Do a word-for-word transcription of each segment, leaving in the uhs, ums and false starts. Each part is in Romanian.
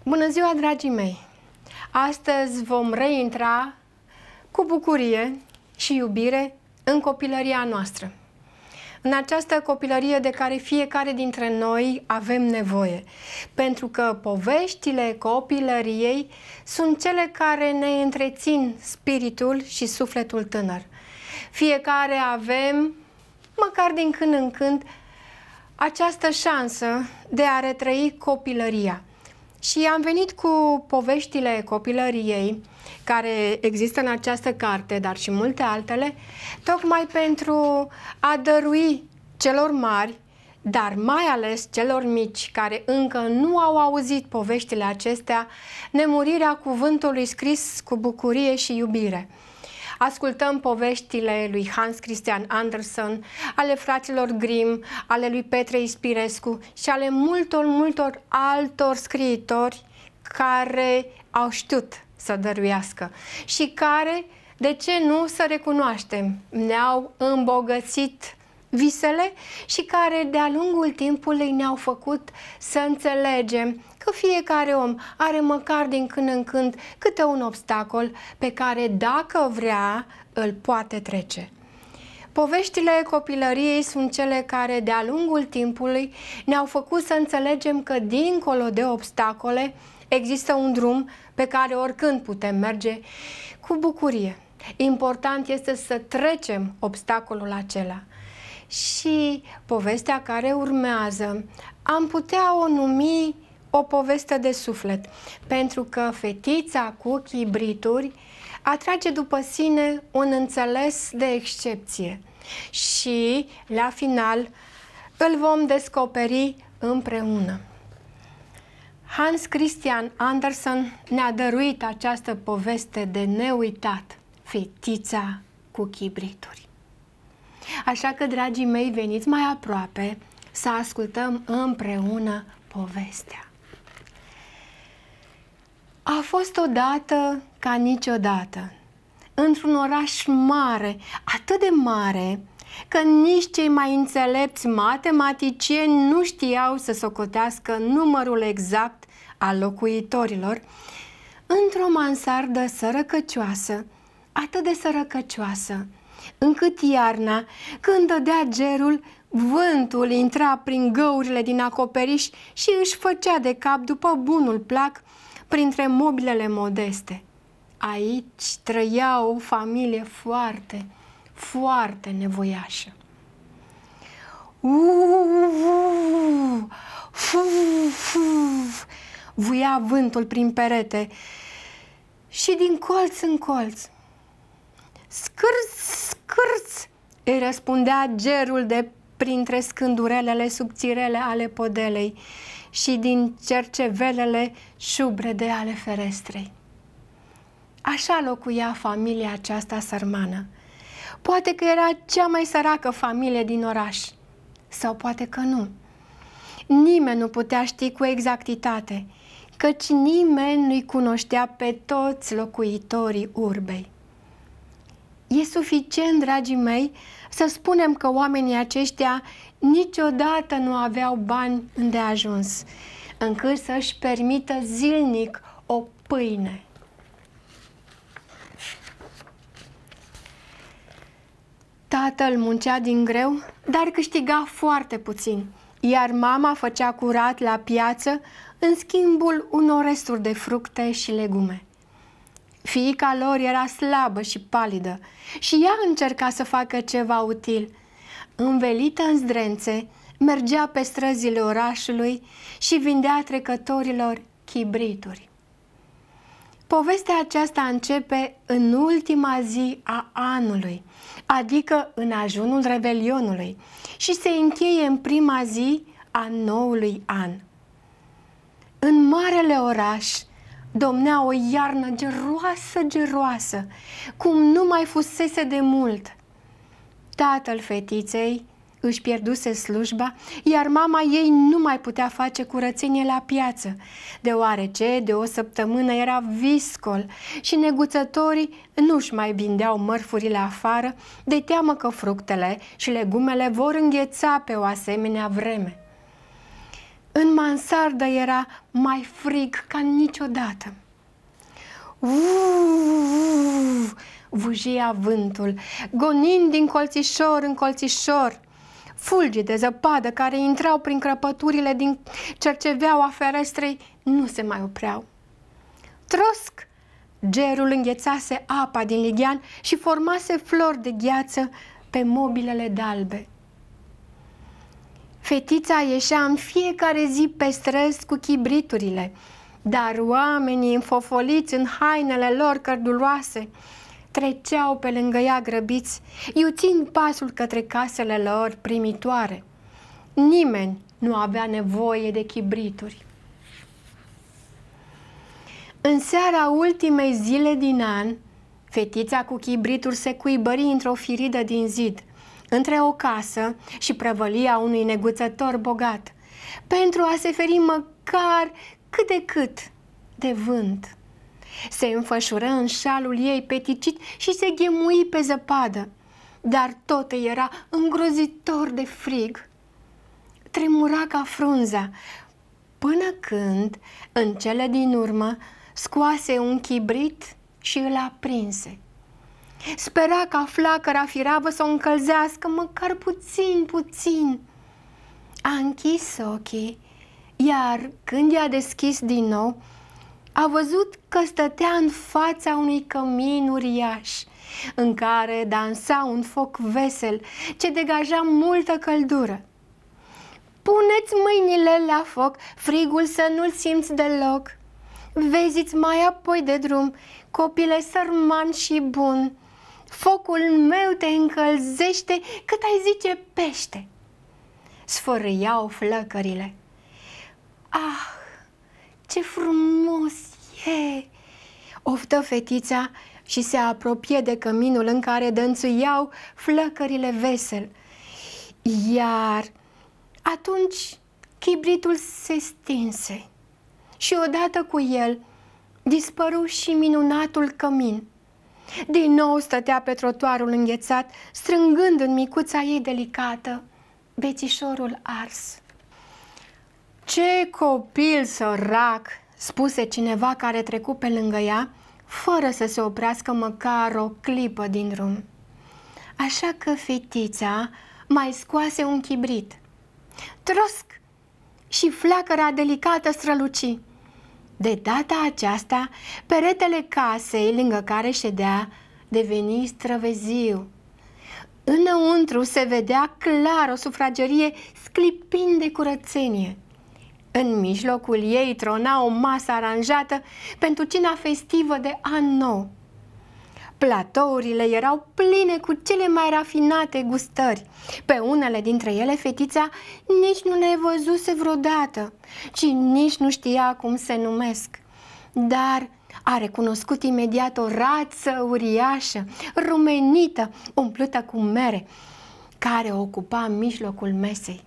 Bună ziua, dragii mei! Astăzi vom reintra cu bucurie și iubire în copilăria noastră. În această copilărie de care fiecare dintre noi avem nevoie, pentru că poveștile copilăriei sunt cele care ne întrețin spiritul și sufletul tânăr. Fiecare avem, măcar din când în când, această șansă de a retrăi copilăria. Și am venit cu poveștile copilăriei, care există în această carte, dar și multe altele, tocmai pentru a dărui celor mari, dar mai ales celor mici, care încă nu au auzit poveștile acestea, nemurirea cuvântului scris cu bucurie și iubire. Ascultăm poveștile lui Hans Christian Andersen, ale fraților Grimm, ale lui Petre Ispirescu și ale multor, multor altor scriitori care au știut să dăruiască și care, de ce nu să recunoaștem, ne-au îmbogățit visele și care de-a lungul timpului ne-au făcut să înțelegem că fiecare om are măcar din când în când câte un obstacol pe care, dacă vrea, îl poate trece. Poveștile copilăriei sunt cele care, de-a lungul timpului, ne-au făcut să înțelegem că, dincolo de obstacole, există un drum pe care oricând putem merge cu bucurie. Important este să trecem obstacolul acela. Și povestea care urmează am putea o numi o poveste de suflet, pentru că fetița cu chibrituri atrage după sine un înțeles de excepție și, la final, îl vom descoperi împreună. Hans Christian Andersen ne-a dăruit această poveste de neuitat, fetița cu chibrituri. Așa că, dragii mei, veniți mai aproape să ascultăm împreună povestea. A fost odată ca niciodată, într-un oraș mare, atât de mare, că nici cei mai înțelepți matematicieni nu știau să socotească numărul exact al locuitorilor, într-o mansardă sărăcăcioasă, atât de sărăcăcioasă, încât iarna, când dădea gerul, vântul intra prin găurile din acoperiș și își făcea de cap după bunul plac printre mobilele modeste. Aici trăia o familie foarte, foarte nevoiașă. Uuu, fuf, fuf, vuia vântul prin perete și din colț în colț. Scârț, scârț, îi răspundea gerul de printre scândurelele subțirele ale podelei și din cercevelele șubrede ale ferestrei. Așa locuia familia aceasta sărmană. Poate că era cea mai săracă familie din oraș, sau poate că nu. Nimeni nu putea ști cu exactitate, căci nimeni nu-i cunoștea pe toți locuitorii urbei. E suficient, dragii mei, să spunem că oamenii aceștia niciodată nu aveau bani îndeajuns, încât să-și permită zilnic o pâine. Tatăl muncea din greu, dar câștiga foarte puțin, iar mama făcea curat la piață în schimbul unor resturi de fructe și legume. Fiica lor era slabă și palidă și ea încerca să facă ceva util. Învelită în zdrențe, mergea pe străzile orașului și vindea trecătorilor chibrituri. Povestea aceasta începe în ultima zi a anului, adică în ajunul Revelionului, și se încheie în prima zi a noului an. În marele oraș domnea o iarnă geroasă, geroasă, cum nu mai fusese de mult. Tatăl fetiței își pierduse slujba, iar mama ei nu mai putea face curățenie la piață, deoarece de o săptămână era viscol și neguțătorii nu-și mai vindeau mărfurile afară, de teamă că fructele și legumele vor îngheța pe o asemenea vreme. În mansardă era mai frig ca niciodată. Uuu, vâjia vântul, gonind din colțișor în colțișor. Fulgii de zăpadă care intrau prin crăpăturile din cerceveaua ferestrei nu se mai opreau. Trosc! Gerul înghețase apa din lighean și formase flori de gheață pe mobilele dalbe. Fetița ieșea în fiecare zi pe străzi cu chibriturile, dar oamenii înfofoliți în hainele lor cărduroase treceau pe lângă ea grăbiți, iuțind pasul către casele lor primitoare. Nimeni nu avea nevoie de chibrituri. În seara ultimei zile din an, fetița cu chibrituri se cuibări într-o firidă din zid, între o casă și prăvălia unui neguțător bogat, pentru a se feri măcar cât de cât de vânt. Se înfășură în șalul ei peticit și se ghemui pe zăpadă, dar tot era îngrozitor de frig. Tremura ca frunza, până când, în cele din urmă, scoase un chibrit și îl aprinse. Spera ca flacăra firavă să o încălzească măcar puțin, puțin. A închis ochii, iar când i-a deschis din nou, a văzut că stătea în fața unui cămin uriaș, în care dansa un foc vesel ce degaja multă căldură. Puneți mâinile la foc, frigul să nu-l simți deloc. Vezi-ți mai apoi de drum, copile sărman și bun. Focul meu te încălzește cât ai zice pește. Sfărâiau flăcările. Ah, ce frumos e! Oftă fetița și se apropie de căminul în care dănțuiau flăcările vesel. Iar atunci chibritul se stinse și odată cu el dispăru și minunatul cămin. Din nou stătea pe trotuarul înghețat, strângând în micuța ei delicată bețișorul ars. Ce copil sărac, spuse cineva care trecu pe lângă ea, fără să se oprească măcar o clipă din drum. Așa că fetița mai scoase un chibrit. Trosc! Și flacăra delicată străluci. De data aceasta, peretele casei lângă care ședea deveni străveziu. Înăuntru se vedea clar o sufragerie sclipind de curățenie. În mijlocul ei trona o masă aranjată pentru cina festivă de an nou. Platourile erau pline cu cele mai rafinate gustări. Pe unele dintre ele fetița nici nu le văzuse vreodată, ci nici nu știa cum se numesc. Dar a recunoscut imediat o rață uriașă, rumenită, umplută cu mere, care ocupa mijlocul mesei.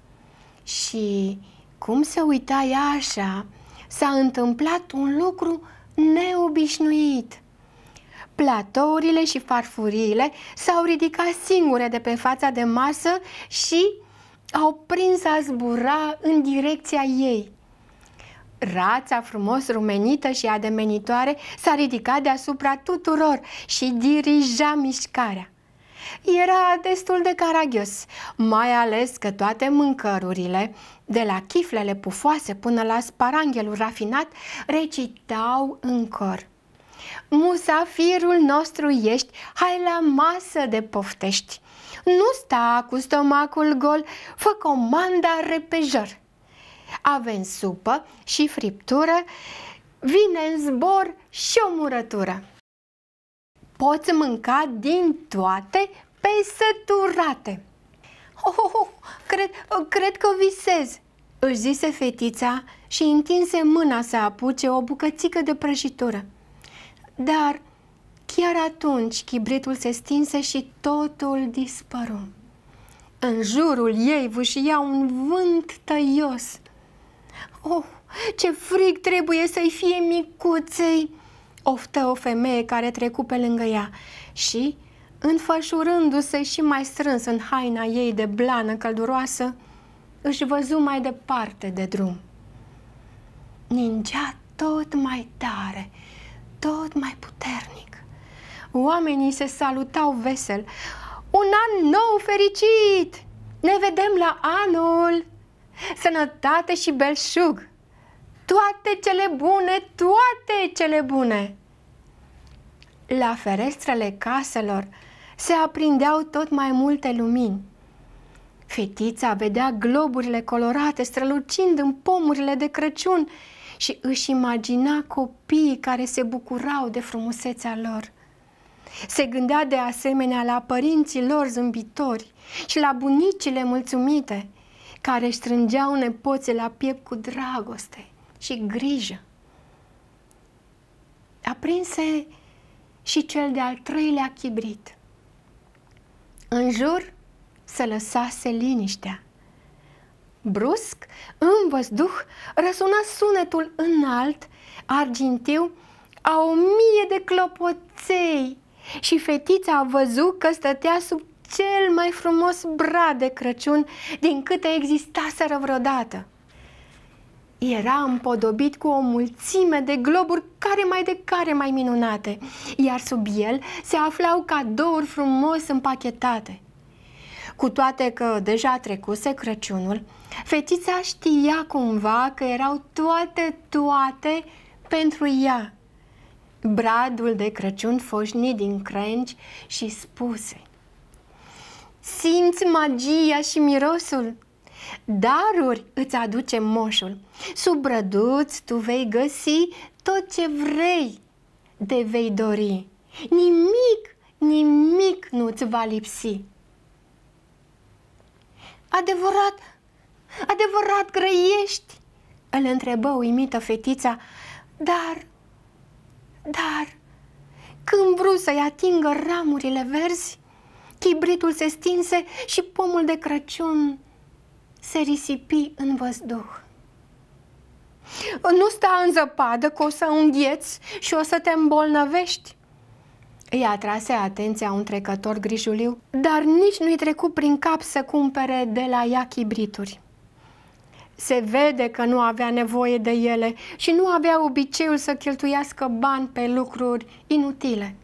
Și cum se uita ea așa, s-a întâmplat un lucru neobișnuit. Platourile și farfuriile s-au ridicat singure de pe fața de masă și au prins a zbura în direcția ei. Rața frumos rumenită și ademenitoare s-a ridicat deasupra tuturor și dirija mișcarea. Era destul de caragios, mai ales că toate mâncărurile, de la chiflele pufoase până la sparanghelul rafinat, recitau în cor. Musafirul nostru ești, hai la masă de poftești. Nu sta cu stomacul gol, fă comanda repejor. Avem supă și friptură, vine în zbor și o murătură. Poți mânca din toate pe săturate. Oh, oh, oh, cred, cred că visez, își zise fetița și întinse mâna să apuce o bucățică de prăjitură. Dar chiar atunci chibritul se stinse și totul dispăru. În jurul ei vâșia un vânt tăios. Oh, ce frig trebuie să-i fie micuței, oftă o femeie care trecu pe lângă ea și, înfășurându-se și mai strâns în haina ei de blană călduroasă, își văzu mai departe de drum. Ningea tot mai tare, tot mai puternic. Oamenii se salutau vesel. Un an nou fericit! Ne vedem la anul! Sănătate și belșug! Toate cele bune, toate cele bune! La ferestrele caselor se aprindeau tot mai multe lumini. Fetița vedea globurile colorate strălucind în pomurile de Crăciun și își imagina copiii care se bucurau de frumusețea lor. Se gândea de asemenea la părinții lor zâmbitori și la bunicile mulțumite, care își strângeau nepoții la piept cu dragoste și grijă. Aprinse și cel de-al treilea chibrit. În jur se lăsase liniștea. Brusc, în văzduh, răsună sunetul înalt, argintiu, a o mie de clopoței și fetița a văzut că stătea sub cel mai frumos brad de Crăciun din câte existaseră vreodată. Era împodobit cu o mulțime de globuri care mai de care mai minunate, iar sub el se aflau cadouri frumos împachetate. Cu toate că deja trecuse Crăciunul, fetița știa cumva că erau toate, toate pentru ea. Bradul de Crăciun foșni din crengi și spuse: simți magia și mirosul? Daruri îți aduce moșul. Sub brăduț tu vei găsi tot ce vrei de vei dori. Nimic, nimic nu-ți va lipsi. Adevărat, adevărat grăiești? Îl întrebă uimită fetița, dar, dar, când vreau să-i atingă ramurile verzi, chibritul se stinse și pomul de Crăciun se risipi în văzduh. Nu sta în zăpadă că o să îngheți și o să te îmbolnăvești. Îi atrase atenția un trecător grijuliu, dar nici nu-i trecu prin cap să cumpere de la ea chibrituri. Se vede că nu avea nevoie de ele și nu avea obiceiul să cheltuiască bani pe lucruri inutile.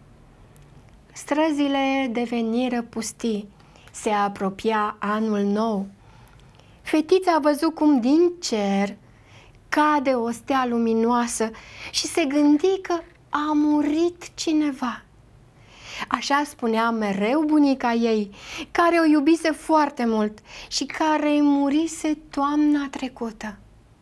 Străzile deveniră pustii. Se apropia anul nou. Fetița a văzut cum din cer cade o stea luminoasă și se gândi că a murit cineva. Așa spunea mereu bunica ei, care o iubise foarte mult și care îi murise toamna trecută.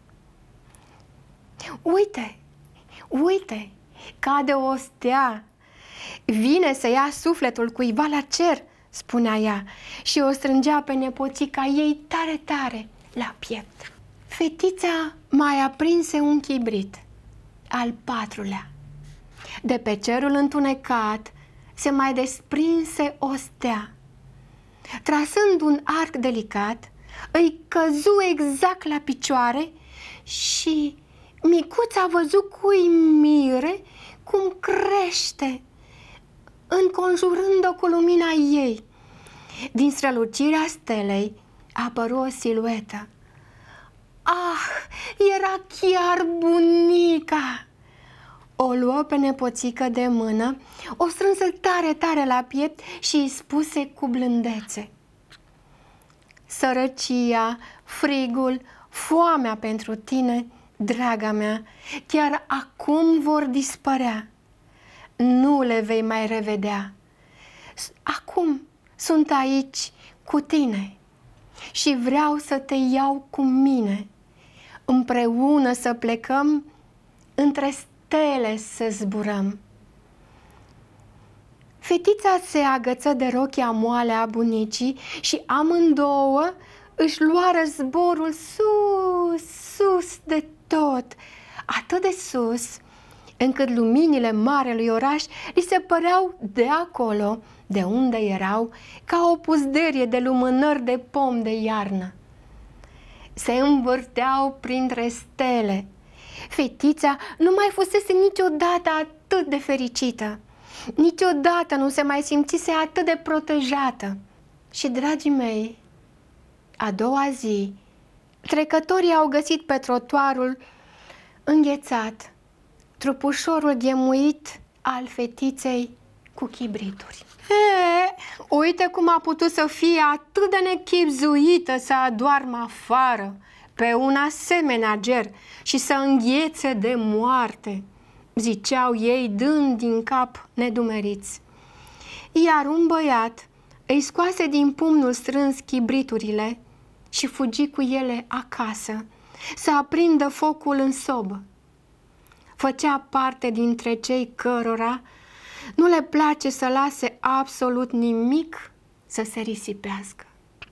Uite, uite, cade o stea, vine să ia sufletul cuiva la cer, spunea ea, și o strângea pe nepoțica ei tare, tare la piept. Fetița mai aprinse un chibrit, al patrulea. De pe cerul întunecat se mai desprinse o stea. Trasând un arc delicat, îi căzu exact la picioare și micuța a văzut cu uimire cum crește, înconjurând-o cu lumina ei. Din strălucirea stelei apăru o siluetă. Ah, era chiar bunica! O luă pe nepoțică de mână, o strânse tare, tare la piept și îi spuse cu blândețe: sărăcia, frigul, foamea pentru tine, draga mea, chiar acum vor dispărea. Nu le vei mai revedea. Acum sunt aici cu tine și vreau să te iau cu mine. Împreună să plecăm, între stele să zburăm. Fetița se agăță de rochia moale a bunicii și amândouă își luară zborul sus, sus de tot, atât de sus, încât luminile marelui oraș li se păreau de acolo, de unde erau, ca o puzderie de lumânări de pom de iarnă. Se învârteau printre stele. Fetița nu mai fusese niciodată atât de fericită. Niciodată nu se mai simțise atât de protejată. Și, dragii mei, A doua zi, trecătorii au găsit pe trotuarul înghețat trupușorul ghemuit al fetiței cu chibrituri. E, uite cum a putut să fie atât de nechibzuită să adoarmă afară pe un asemenea ger și să înghețe de moarte, ziceau ei dând din cap nedumeriți. Iar un băiat îi scoase din pumnul strâns chibriturile și fugi cu ele acasă să aprindă focul în sobă. Făcea parte dintre cei cărora nu le place să lase absolut nimic să se risipească.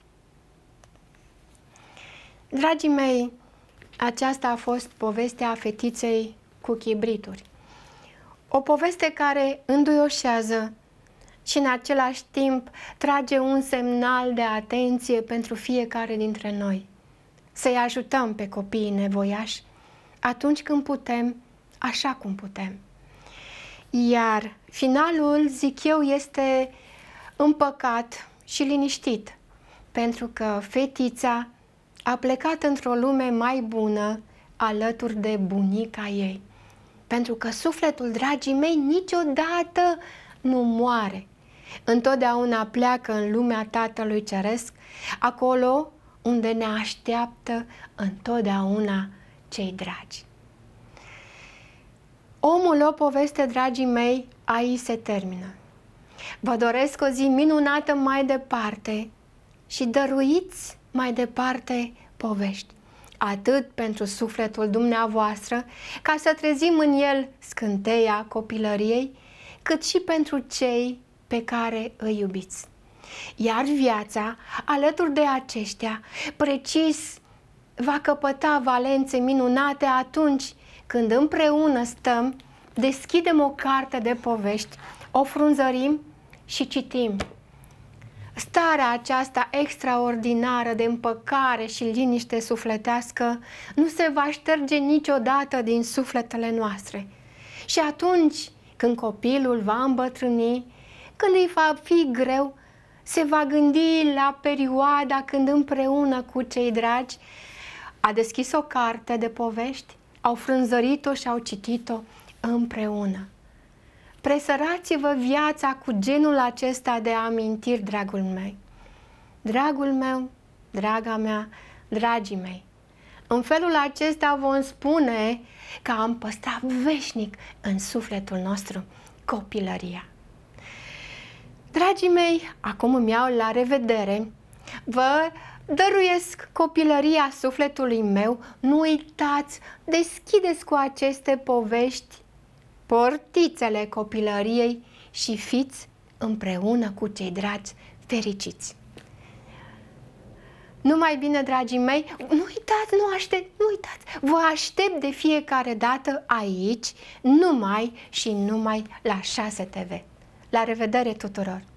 Dragii mei, aceasta a fost povestea fetiței cu chibrituri. O poveste care înduioșează și în același timp trage un semnal de atenție pentru fiecare dintre noi. Să-i ajutăm pe copiii nevoiași atunci când putem, așa cum putem. Iar finalul, zic eu, este împăcat și liniștit, pentru că fetița a plecat într-o lume mai bună alături de bunica ei. Pentru că sufletul, dragii mei, niciodată nu moare. Întotdeauna pleacă în lumea Tatălui Ceresc, acolo unde ne așteaptă întotdeauna cei dragi. Omul, o poveste, dragii mei, aici se termină. Vă doresc o zi minunată mai departe și dăruiți mai departe povești, atât pentru sufletul dumneavoastră, ca să trezim în el scânteia copilăriei, cât și pentru cei pe care îi iubiți. Iar viața, alături de aceștia, precis va căpăta valențe minunate atunci când împreună stăm, deschidem o carte de povești, o frunzărim și citim. Starea aceasta extraordinară de împăcare și liniște sufletească nu se va șterge niciodată din sufletele noastre. Și atunci când copilul va îmbătrâni, când îi va fi greu, se va gândi la perioada când împreună cu cei dragi a deschis o carte de povești, au frânzărit-o și au citit-o împreună. Presărați-vă viața cu genul acesta de amintiri, dragul meu. Dragul meu, draga mea, dragii mei. În felul acesta vom spune că am păstrat veșnic în sufletul nostru copilăria. Dragii mei, acum îmi iau la revedere. Vă dăruiesc copilăria sufletului meu. Nu uitați, deschideți cu aceste povești portițele copilăriei și fiți împreună cu cei dragi fericiți. Numai bine, dragii mei, nu uitați, nu aștept, nu uitați, vă aștept de fiecare dată aici, numai și numai la șase T V. La revedere tuturor!